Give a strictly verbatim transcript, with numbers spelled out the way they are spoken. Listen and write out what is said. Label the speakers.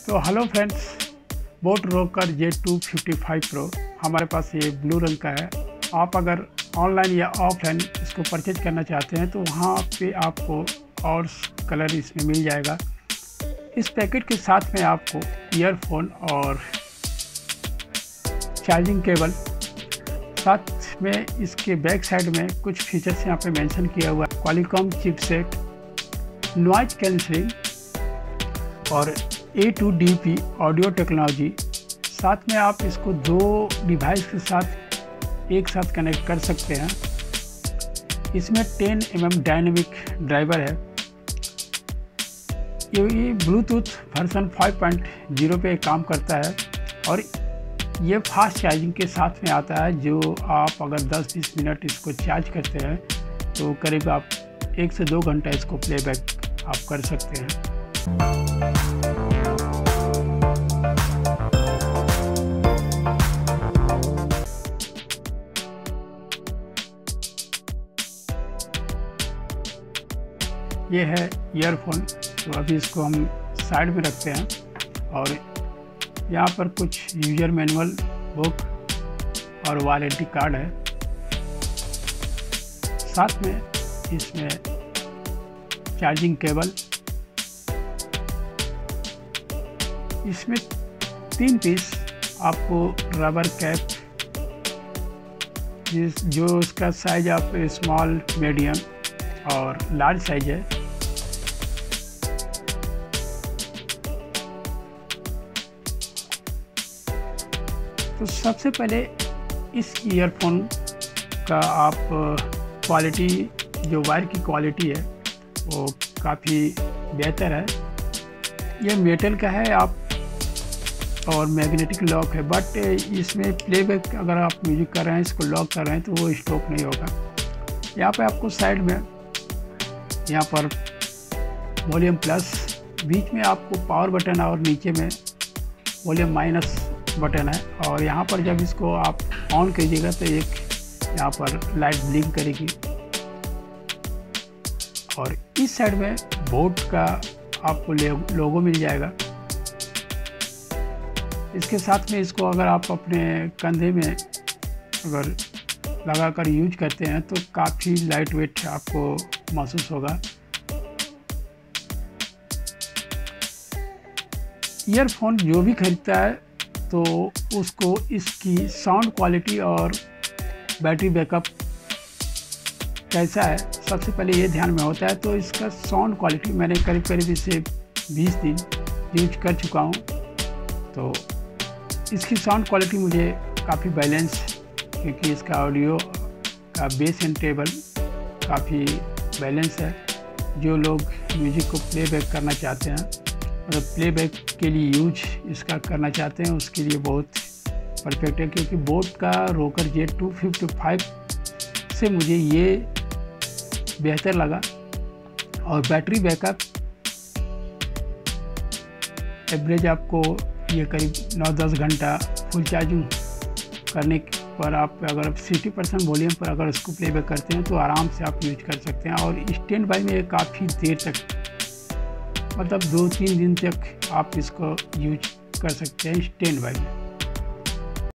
Speaker 1: तो hello friends, boAt Rockerz two fifty five pro हमारे पास ये ब्लू रंग का है। आप अगर ऑनलाइन या ऑफलाइन इसको परचेज करना चाहते हैं तो वहाँ पे आपको और कलर इसमें मिल जाएगा। इस पैकेट के साथ में आपको ईयरफोन और चार्जिंग केबल, साथ में इसके बैक साइड में कुछ फीचर्स यहाँ पे मेंशन किया हुआ है। क्वालिकॉम चिपसेट, नॉइज कैंसलिंग और A two D P audio technology. साथ में आप इसको दो डिवाइस के साथ एक साथ कनेक्ट कर सकते हैं। इसमें ten M M dynamic driver है। ये Bluetooth version five point zero पे काम करता है और ये फास्ट चार्जिंग के साथ में आता है। जो आप अगर दस बीस मिनट इसको चार्ज करते हैं तो करीब आप एक से दो घंटा इसको प्लेबैक आप कर सकते हैं। ये है ईयरफोन। तो अभी इसको हम साइड में रखते हैं और यहाँ पर कुछ यूजर मैनुअल, बुक और वारंटी कार्ड है। साथ में इसमें चार्जिंग केबल, इसमें तीन पीस आपको रबर कैप, जिस जो इसका साइज आप स्मॉल, मीडियम और लार्ज साइज है। तो सबसे पहले इस ईयरफोन का आप क्वालिटी, जो वायर की क्वालिटी है वो काफ़ी बेहतर है। ये मेटल का है आप और मैग्नेटिक लॉक है, बट इसमें प्लेबैक अगर आप म्यूजिक कर रहे हैं, इसको लॉक कर रहे हैं तो वो स्टॉप नहीं होगा। यहाँ पे आपको साइड में यहाँ पर वॉल्यूम प्लस, बीच में आपको पावर बटन और नीचे में वॉल्यूम माइनस बटन है। और यहाँ पर जब इसको आप ऑन कीजिएगा तो एक यहाँ पर लाइट ब्लिंक करेगी। और इस साइड में बोट का आपको लोगो मिल जाएगा। इसके साथ में इसको अगर आप अपने कंधे में अगर लगाकर यूज करते हैं तो काफ़ी लाइट वेट आपको महसूस होगा। ईयरफोन जो भी खरीदता है तो उसको इसकी साउंड क्वालिटी और बैटरी बैकअप कैसा है, सबसे पहले ये ध्यान में होता है। तो इसका साउंड क्वालिटी मैंने करीब करीब इसे बीस दिन यूज कर चुका हूँ, तो इसकी साउंड क्वालिटी मुझे काफ़ी बैलेंस, क्योंकि इसका ऑडियो का बेस एंड टेबल काफ़ी बैलेंस है। जो लोग म्यूज़िक को प्लेबैक करना चाहते हैं, मतलब प्लेबैक के लिए यूज इसका करना चाहते हैं, उसके लिए बहुत परफेक्ट है। क्योंकि बोट का Rockerz two fifty five से मुझे ये बेहतर लगा। और बैटरी बैकअप एवरेज आपको ये करीब नौ दस घंटा फुल चार्जिंग करने पर आप अगर सिक्सटी परसेंट वॉल्यूम पर अगर इसको प्लेबैक करते हैं तो आराम से आप यूज कर सकते हैं। और स्टैंड बाई में ये काफ़ी देर तक, मतलब दो तीन दिन तक आप इसको यूज कर सकते हैं स्टैंड बाई में।